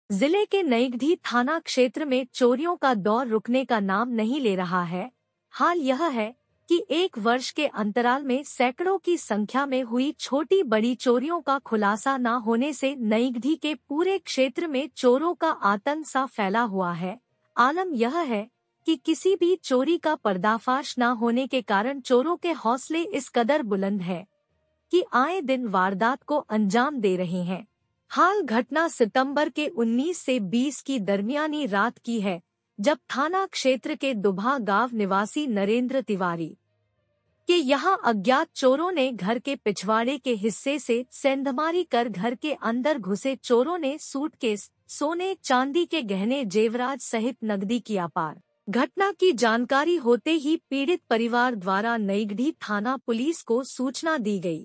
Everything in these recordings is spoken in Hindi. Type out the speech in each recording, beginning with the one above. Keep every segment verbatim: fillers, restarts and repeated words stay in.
जिले के नईगढ़ी थाना क्षेत्र में चोरियों का दौर रुकने का नाम नहीं ले रहा है। हाल यह है कि एक वर्ष के अंतराल में सैकड़ों की संख्या में हुई छोटी बड़ी चोरियों का खुलासा न होने से नईगढ़ी के पूरे क्षेत्र में चोरों का आतंक सा फैला हुआ है। आलम यह है कि किसी भी चोरी का पर्दाफाश न होने के कारण चोरों के हौसले इस कदर बुलंद हैं कि आए दिन वारदात को अंजाम दे रहे हैं। हाल घटना सितंबर के उन्नीस से बीस की दरमियानी रात की है, जब थाना क्षेत्र के दुभा गांव निवासी नरेंद्र तिवारी के यहां अज्ञात चोरों ने घर के पिछवाड़े के हिस्से से सेंधमारी कर घर के अंदर घुसे चोरों ने सूटकेस, सोने चांदी के गहने, जेवरात सहित नकदी की अपार घटना की जानकारी होते ही पीड़ित परिवार द्वारा नईगढ़ी थाना पुलिस को सूचना दी गई।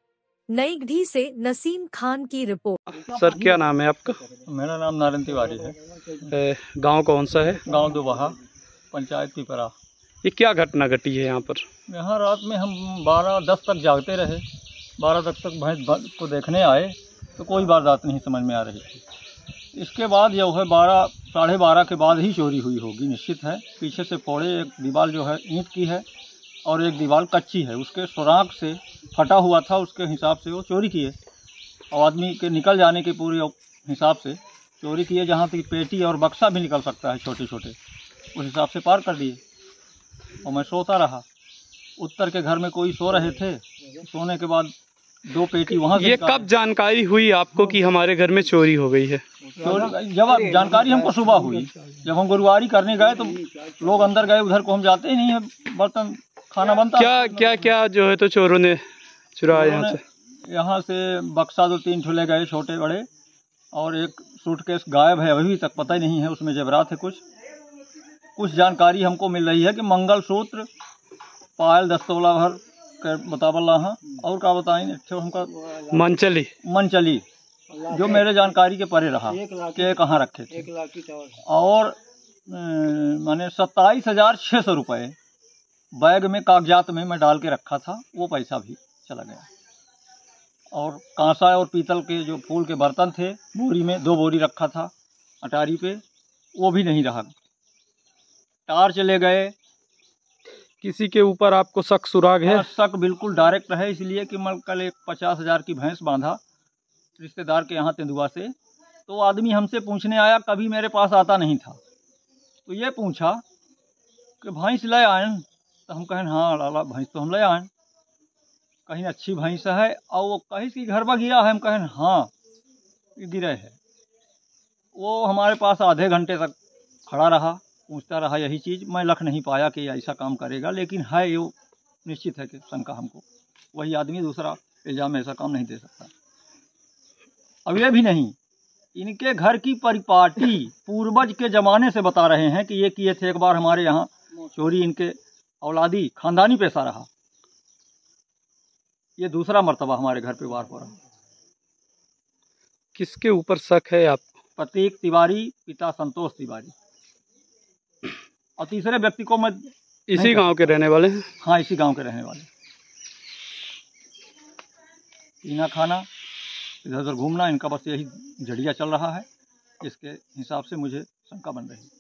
नईगढ़ी से नसीम खान की रिपोर्ट। सर, क्या नाम है आपका? मेरा नाम नारायण तिवारी है। गांव कौन सा है? गांव दुबहा, पंचायत पिपरा। ये क्या घटना घटी है यहाँ पर? यहाँ रात में हम बारह दस तक जागते रहे। बारह तक तक भैंस को देखने आए तो कोई वारदात नहीं समझ में आ रही थी। इसके बाद जो है बारह साढ़े बारह के बाद ही चोरी हुई होगी, निश्चित है। पीछे से फोड़े, एक दीवार जो है ईंट की है और एक दीवार कच्ची है, उसके सुराख से फटा हुआ था, उसके हिसाब से वो चोरी किए। और आदमी के निकल जाने के पूरे हिसाब से चोरी किए। जहाँ तक पेटी और बक्सा भी निकल सकता है छोटे छोटे, उस हिसाब से पार कर दिए। और मैं सोता रहा। उत्तर के घर में कोई सो रहे थे। सोने के बाद दो पेटी वहाँ से। ये कब जानकारी हुई आपको कि हमारे घर में चोरी हो गई है? चोरी जब जानकारी हमको सुबह हुई, जब हम गुरुवारी करने गए तो लोग अंदर गए। उधर को हम जाते ही नहीं है, बर्तन खाना बनता। क्या क्या क्या जो है तो चोरों ने चुराया यहाँ से? यहाँ से बक्सा दो तीन ठुले गए, छोटे बड़े, और एक सूटकेस गायब है, अभी तक पता ही नहीं है उसमें जेवरात है। कुछ कुछ जानकारी हमको मिल रही है कि मंगलसूत्र, पायल, दस्तोला भर के बतावल रहा। और क्या बताएं, हमका मनचली मनचली जो मेरे जानकारी के परे रहा कि कहाँ रखे थे। और मैंने सत्ताईस हजार छः सौ रुपये बैग में कागजात में मैं डाल के रखा था, वो पैसा भी चला गया। और कांसा और पीतल के जो फूल के बर्तन थे, बोरी में दो बोरी रखा था अटारी पे, वो भी नहीं रहा। टार चले गए। किसी के ऊपर आपको शक सुराग है? शक बिल्कुल डायरेक्ट है, इसलिए कि मैं कल एक पचास हजार की भैंस बांधा रिश्तेदार के यहाँ तेंदुआ से। तो आदमी हमसे पूछने आया, कभी मेरे पास आता नहीं था। तो ये पूछा कि भैंस ले आए? तो हम कहें हाँ लाला भैंस तो हम ले आए। कहीं अच्छी भैंस है और वो कहीं की घर पर गिरा है? हम कहें हाँ ये गिरे है। वो हमारे पास आधे घंटे तक खड़ा रहा, पूछता रहा यही चीज़। मैं लख नहीं पाया कि ऐसा काम करेगा, लेकिन है ये निश्चित है कि शंका हमको। वही आदमी दूसरा इल्जाम में ऐसा काम नहीं दे सकता। अब ये भी नहीं, इनके घर की परिपाटी पूर्वज के ज़माने से बता रहे हैं कि ये किए थे। एक बार हमारे यहाँ चोरी, इनके औलादी खानदानी पैसा रहा। ये दूसरा मर्तबा हमारे घर पे वार हो रहा। किसके ऊपर शक है आप? प्रतीक तिवारी, पिता संतोष तिवारी। और तीसरे व्यक्ति को मैं इसी गांव के रहने वाले हैं? हाँ, इसी गांव के रहने वाले। पीना खाना, इधर उधर घूमना, इनका बस यही जड़िया चल रहा है। इसके हिसाब से मुझे शंका बन रही है।